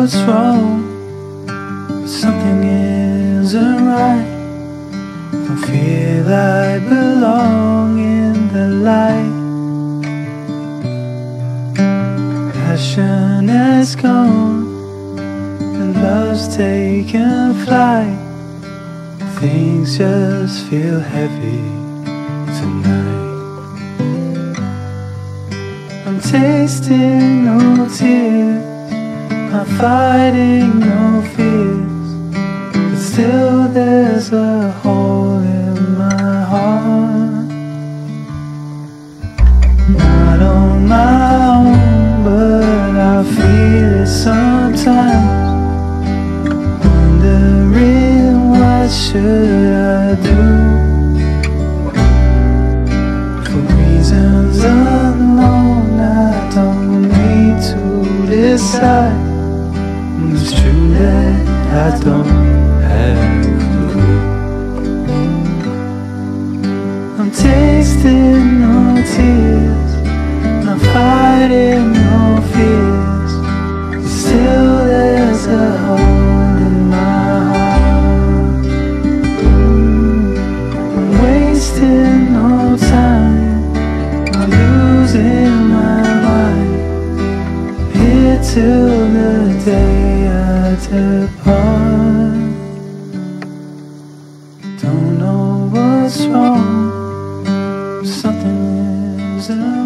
what's wrong, something isn't right. Don't feel I belong in the light. Passion has gone and love's taken flight. Things just feel heavy tonight. I'm tasting no tears, not fighting no fears, but still there's a hole in my heart. Not on my own, but I feel it sometimes. Wondering what should I do? For reasons unknown, I don't need to decide. It's true that I don't have a clue. I'm tasting no tears, not fighting no fears, but still there's a hole in my heart. I'm wasting no time, I'm losing my mind, here till the day I depart. Don't know what's wrong, something isn't